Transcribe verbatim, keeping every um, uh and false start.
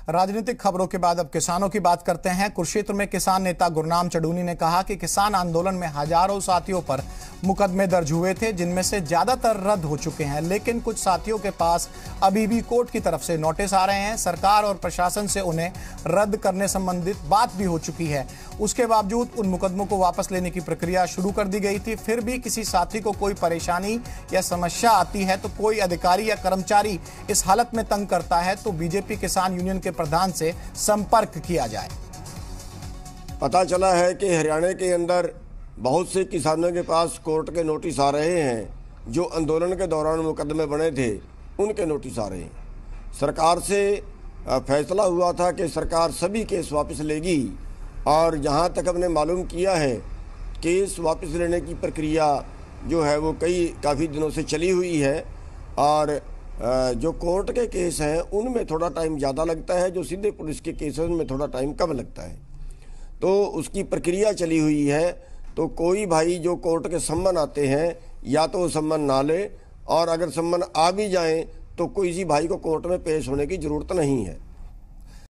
राजनीतिक खबरों के बाद अब किसानों की बात करते हैं। कुरुक्षेत्र में किसान नेता गुरनाम चढ़ूनी ने कहा कि किसान आंदोलन में हजारों साथियों पर मुकदमे दर्ज हुए थे, जिनमें से ज्यादातर रद्द हो चुके हैं, लेकिन कुछ साथियों के पास अभी भी कोर्ट की तरफ से नोटिस आ रहे हैं। सरकार और प्रशासन से उन्हें रद्द करने संबंधित बात भी हो चुकी है। उसके बावजूद उन मुकदमों को वापस लेने की प्रक्रिया शुरू कर दी गई थी। फिर भी किसी साथी को कोई परेशानी या समस्या आती है तो कोई अधिकारी या कर्मचारी इस हालत में तंग करता है तो बीजेपी किसान यूनियन के प्रधान से संपर्क किया जाए। पता चला है कि हरियाणा के अंदर बहुत से किसानों के पास कोर्ट के नोटिस आ रहे हैं। जो आंदोलन के दौरान मुकदमे बने थे उनके नोटिस आ रहे हैं। सरकार से फैसला हुआ था कि सरकार सभी केस वापस लेगी और जहां तक हमने मालूम किया है केस वापस लेने की प्रक्रिया जो है वो कई काफ़ी दिनों से चली हुई है और जो कोर्ट के केस हैं उनमें थोड़ा टाइम ज़्यादा लगता है, जो सीधे पुलिस के केस हैं उनमें थोड़ा टाइम कम लगता है। तो उसकी प्रक्रिया चली हुई है। तो कोई भाई जो कोर्ट के सम्मन आते हैं या तो वो सम्मन ना ले, और अगर सम्मन आ भी जाएं तो किसी भाई को कोर्ट में पेश होने की ज़रूरत नहीं है।